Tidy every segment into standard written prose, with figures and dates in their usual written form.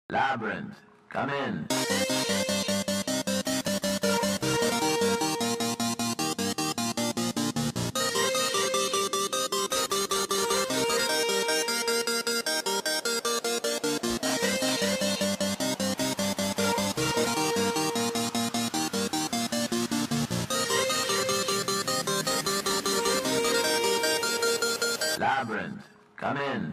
Labyrinth, come in. Labyrinth, come in.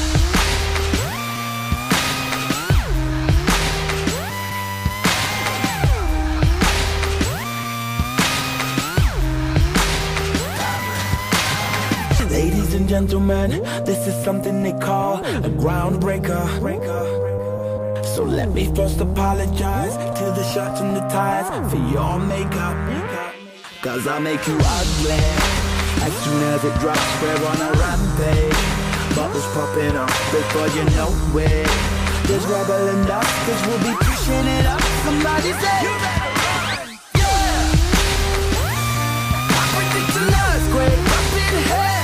Ladies and gentlemen, this is something they call a groundbreaker. So let me first apologize to the shirts and the ties for your makeup. Cause I'll make you ugly as soon as it drops. We're on a rampage, bubbles popping up before you know it. There's rubble and dust, cause we'll be pushing it up. Somebody say, you better run, yeah. I predict an earthquake up in here.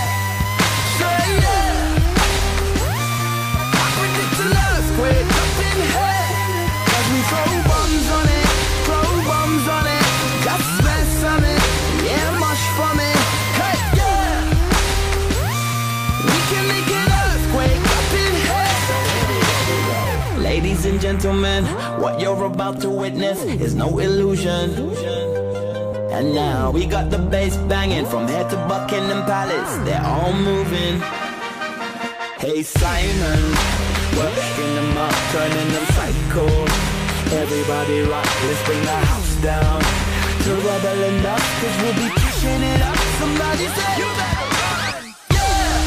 Earthquake up in here. Cause we throw bombs on it, just mess on it, yeah, mush from it. Hey, yeah, we can make an earthquake up in here. Ladies and gentlemen, what you're about to witness is no illusion. And now we got the bass banging from here to Buckingham Palace. They're all moving. Hey Simon, working them up, turning them psycho. Everybody rock, let's bring the house down to rubble and dust, cause we'll be pushing it up. Somebody say, you better run, yeah.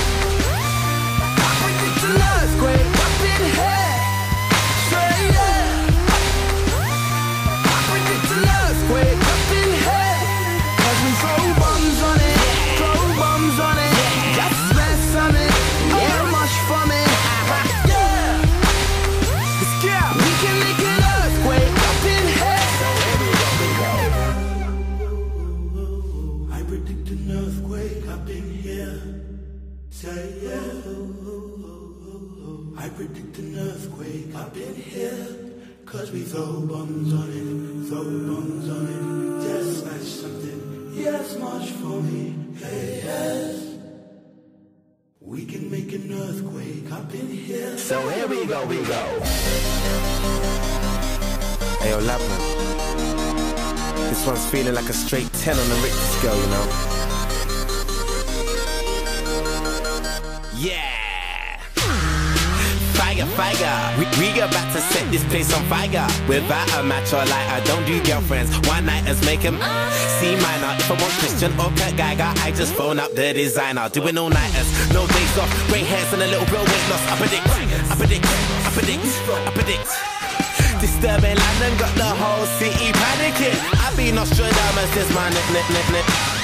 I predict an earthquake up in here. Say yeah. I predict an earthquake up in here. Cause we throw bombs on it, just mess on it, yeah, much from it. I predict an earthquake up in here. Cause we throw bombs on it, just smash something, yes, much for me, hey, yes. We can make an earthquake up in here. So here we go. Hey, yo, Labyrinth. This one's feeling like a straight 10 on the Richter scale, you know? Yeah! Fire. We about to set this place on fire. Without a match or lighter, don't do girlfriends. One nighters make them C minor. If I want Christian or Kurt Geiger, I just phone up the designer. Doing all nighters, no days off, grey hairs and a little bit of weight loss. I predict. Disturbing London got the whole city panicking. I've been Nostradamus, this my nip.